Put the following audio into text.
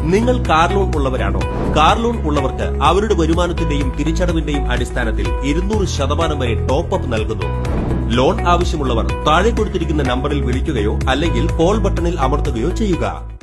നിങ്ങൾ car loan ഉള്ളവരാണോ? Car loan ഉള്ളവർക്ക് അവരുടെ വരുമാനത്തിന്റെയും തിരിച്ചടവിന്റെയും അടിസ്ഥാനത്തിൽ 200% വരെ ടോപ്പ് അപ്പ് നൽകുന്നു. ലോൺ ആവശ്യമുള്ളവർ താഴെ കൊടുത്തിരിക്കുന്ന നമ്പറിൽ വിളിക്കുകയോ അല്ലെങ്കിൽ കോൾ ബട്ടണിൽ അമർത്തുകയോ ചെയ്യുക.